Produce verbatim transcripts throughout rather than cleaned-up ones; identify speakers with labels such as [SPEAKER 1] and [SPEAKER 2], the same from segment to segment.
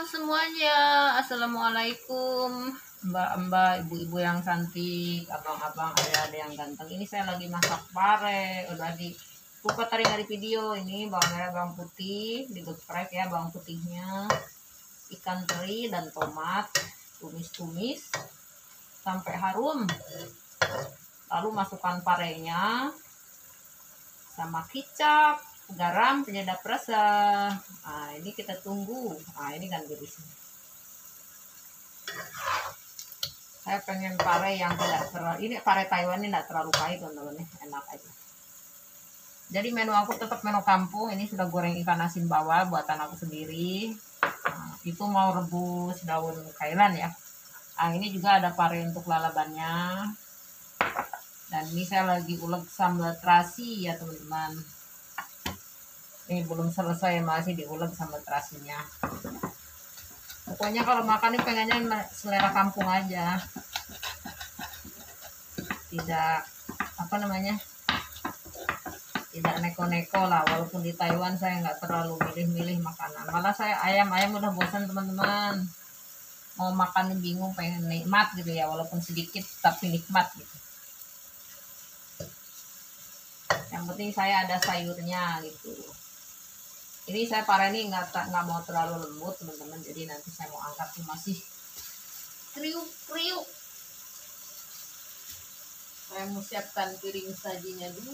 [SPEAKER 1] semuanya, assalamualaikum mbak-mbak, ibu-ibu yang cantik, abang-abang, ada-ada yang ganteng. Ini saya lagi masak pare, udah di lupa tadi dari video. Ini bawang merah, bawang putih digeprek ya, bawang putihnya, ikan teri dan tomat, tumis-tumis sampai harum, lalu masukkan parenya sama kicap, garam, penyedap rasa. Nah, ini kita tunggu. Nah, ini kan berisnya. Saya pengen pare yang tidak terlalu, ini pare Taiwan ini tidak terlalu pahit teman-teman, enak aja. Jadi menu aku tetap menu kampung. Ini sudah goreng ikan asin bawal buatan aku sendiri. Nah, itu mau rebus daun kailan ya. Nah, ini juga ada pare untuk lalabannya. Dan ini saya lagi ulek sambal terasi ya teman-teman. Ini belum selesai, masih diulek sambal terasinya. Pokoknya kalau makan ini pengennya selera kampung aja, tidak apa namanya, tidak neko-neko lah. Walaupun di Taiwan saya nggak terlalu milih-milih makanan, malah saya ayam-ayam udah bosan teman-teman. Mau makan bingung, pengen nikmat gitu ya, walaupun sedikit tapi nikmat gitu. Yang penting saya ada sayurnya gitu. Ini saya pare ini nggak nggak mau terlalu lembut teman-teman, jadi nanti saya mau angkat tuh masih kriuk-kriuk. Saya mau siapkan piring sajinya dulu.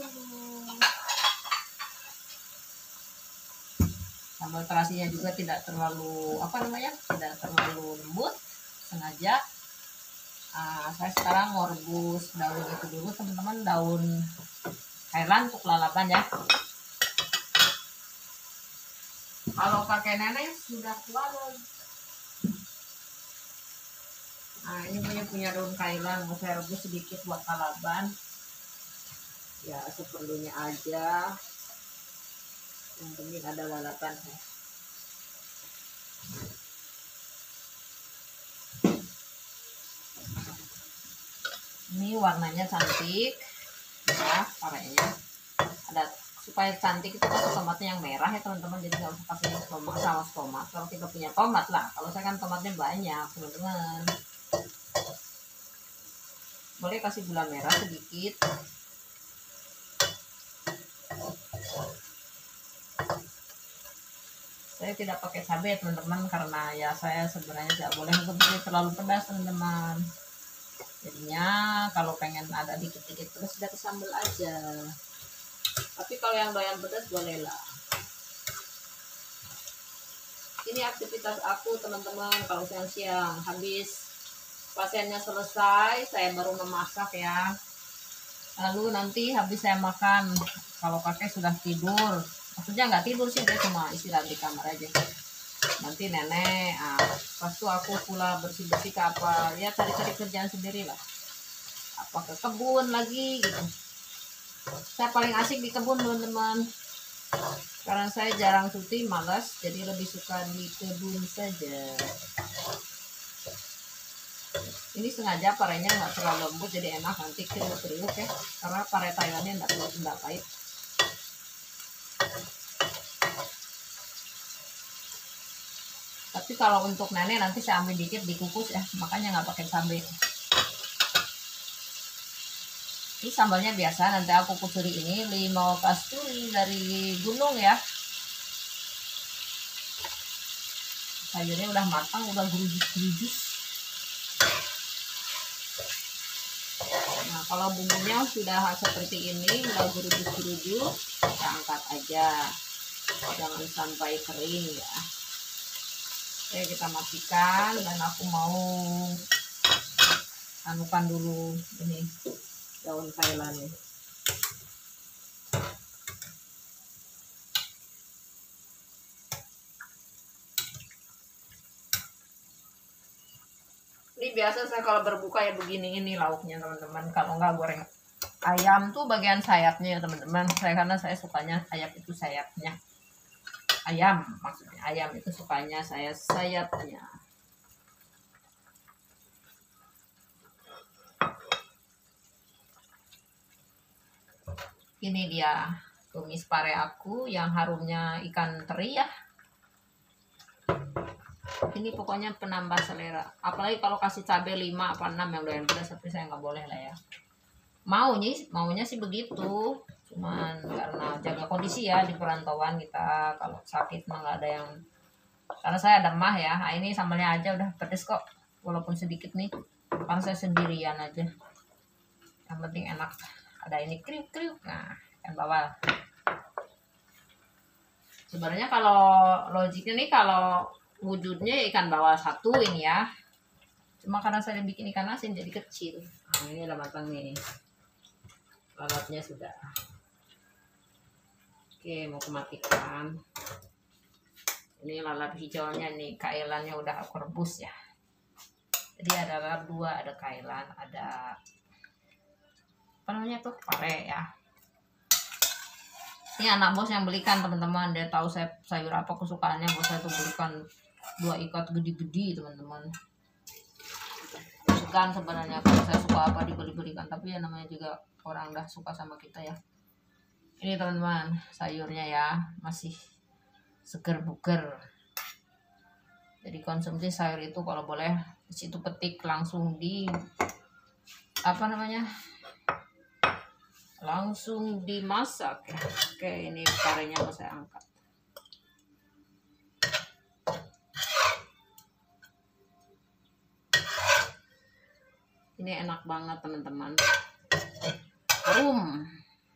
[SPEAKER 1] Sambal terasinya juga tidak terlalu apa namanya, tidak terlalu lembut, sengaja. Nah, saya sekarang mau rebus daun itu dulu teman-teman, daun kailan untuk lalapan ya. Kalau kakek nenek sudah tua loh. Nah, ini punya punya daun kailan, mau saya rebus sedikit buat lalaban. Ya seperlunya aja. Yang penting ada lalapan ya. Ini warnanya cantik ya, parenya. Ada supaya cantik itu kan tomatnya yang merah ya teman-teman, jadi nggak usah kasih tomat, saus tomat kalau kita punya tomat lah. Kalau saya kan tomatnya banyak teman-teman. Boleh kasih gula merah sedikit. Saya tidak pakai cabai teman-teman, karena ya saya sebenarnya tidak boleh begitu terlalu pedas teman-teman. Jadinya kalau pengen ada dikit-dikit pedas sudah sambal aja. Tapi kalau yang doyan pedas boleh lah. Ini aktivitas aku teman-teman, kalau siang-siang habis pasiennya selesai saya baru memasak ya. Lalu nanti habis saya makan, kalau kakek sudah tidur, maksudnya nggak tidur sih, dia cuma istirahat di kamar aja. Nanti nenek, ah, pas itu aku pula bersih-bersih ke apa, ya cari-cari kerjaan sendiri lah. Apa ke kebun lagi gitu. Saya paling asik di kebun teman-teman, karena saya jarang cuti, malas, jadi lebih suka di kebun saja. Ini sengaja parenya nggak terlalu lembut, jadi enak nanti kriuk-kriuk ya, karena pare Taiwannya nggak terlalu nggak pahit. Tapi kalau untuk nenek nanti saya ambil dikit dikukus ya, makanya nggak pakai cabai. Ini sambalnya biasa, nanti aku kusuri ini limau kasturi dari gunung ya. Sayurnya udah matang, udah gerujus-gerujus. Nah, kalau bumbunya sudah seperti ini, udah gerujus-gerujus, kita angkat aja. Jangan sampai kering ya. Oke, kita matikan, dan aku mau anukan dulu ini daun kailan ini. Ini biasa saya kalau berbuka ya begini ini lauknya teman-teman. Kalau nggak goreng ayam tuh bagian sayapnya ya teman-teman. Saya karena saya sukanya ayam itu sayapnya. Ayam maksudnya, ayam itu sukanya saya sayapnya. Ini dia tumis pare aku yang harumnya ikan teri ya. Ini pokoknya penambah selera. Apalagi kalau kasih cabai lima apa enam yang doyan pedas, tapi saya nggak boleh lah ya. Maunya maunya sih begitu. Cuman karena jaga kondisi ya di perantauan kita, kalau sakit mah nggak ada yang, karena saya ada mah ya. Nah, ini sambalnya aja udah pedes kok, walaupun sedikit nih, karena saya sendirian aja. Yang penting enak. Ada ini kriuk-kriuk. Nah, ikan bawal. Sebenarnya kalau logiknya nih, kalau wujudnya ikan bawal satu ini ya. Cuma karena saya bikin ikan asin jadi kecil. Nah, ini udah matang nih. Lalatnya sudah. Oke, mau kematikan. Ini lalat hijaunya nih, kailannya udah aku rebus ya. Jadi ada lalat dua, ada kailan, ada apa namanya tuh, pare ya. Ini anak bos yang belikan teman-teman, dia tahu saya sayur apa kesukaannya, bos saya tuh belikan dua ikat gede-gede teman-teman. Kesukaan sebenarnya kalau saya suka apa dibeli-belikan, tapi ya namanya juga orang udah suka sama kita ya. Ini teman-teman sayurnya ya, masih seger buger. Jadi konsumsi sayur itu kalau boleh di situ petik langsung di apa namanya, langsung dimasak ya. Oke, ini parenya mau saya angkat. Ini enak banget teman-teman, harum.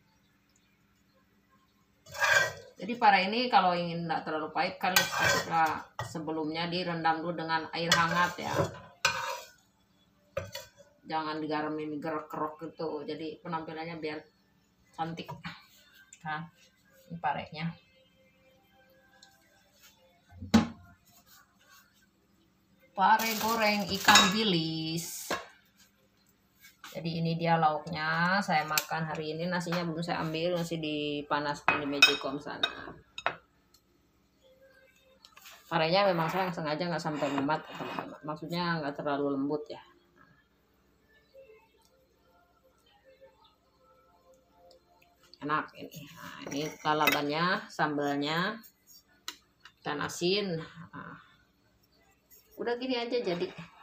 [SPEAKER 1] Jadi pare ini kalau ingin tidak terlalu pahit kan setelah sebelumnya direndam dulu dengan air hangat ya. Jangan digaramin gerok-gerok gitu. Jadi penampilannya biar cantik. Nah, ini parenya. Pare goreng ikan bilis. Jadi ini dia lauknya. Saya makan hari ini. Nasinya belum saya ambil, masih dipanaskan di Magicom sana. Parenya memang saya sengaja nggak sampai memat, teman-teman. Maksudnya nggak terlalu lembut ya. Enak ini. Nah, ini lalabannya, sambalnya, ikan asin. Nah, udah gini aja jadi.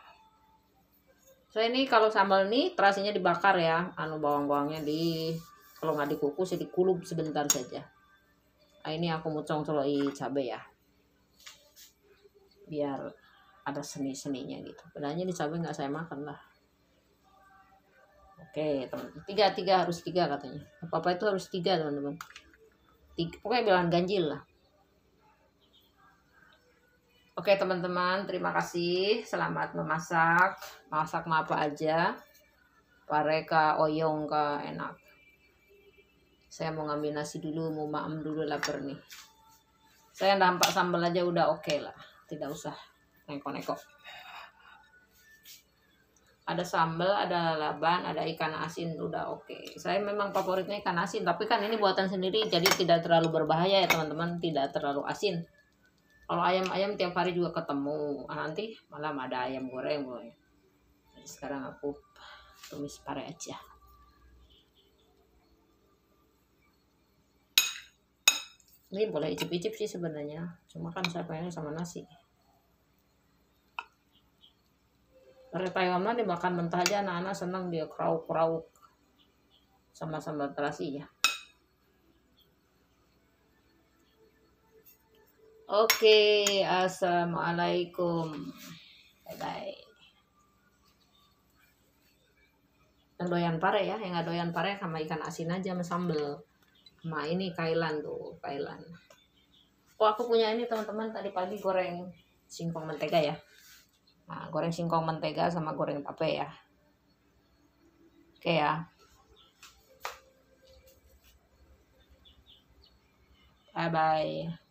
[SPEAKER 1] So ini kalau sambal ini terasinya dibakar ya, anu bawang-bawangnya di, kalau nggak dikukus ya dikulub sebentar saja. Nah, ini aku mucong-coloi cabai ya, biar ada seni-seninya gitu. Padahal di cabai nggak saya makan lah. Oke teman, tiga tiga harus tiga katanya. Apa apa itu harus tiga teman-teman. Pokoknya bilang ganjil lah. Oke teman-teman, terima kasih. Selamat memasak. Masak apa aja. Pare ka oyong ka enak. Saya mau ngambil nasi dulu, mau maem dulu, lapar nih. Saya nampak sambal aja udah oke okay lah. Tidak usah neko-neko. Ada sambal, ada lalaban, ada ikan asin, udah oke. Okay. Saya memang favoritnya ikan asin, tapi kan ini buatan sendiri, jadi tidak terlalu berbahaya ya teman-teman, tidak terlalu asin. Kalau ayam-ayam tiap hari juga ketemu, ah, nanti malam ada ayam goreng boleh. Jadi sekarang aku tumis pare aja. Ini boleh icip-icip sih sebenarnya, cuma kan saya pengen sama nasi. Pare Taiwan mah dimakan mentah aja, anak-anak senang, dia krauk-krauk sama sambal terasinya. Oke, assalamualaikum, bye bye. Yang doyan pare ya, yang nggak doyan pare sama ikan asin aja sama sambal. Sama ini kailan tuh, kailan. Oh aku punya ini teman-teman, tadi pagi goreng singkong mentega ya. Nah, goreng singkong mentega sama goreng tape ya. Oke ya. Bye bye.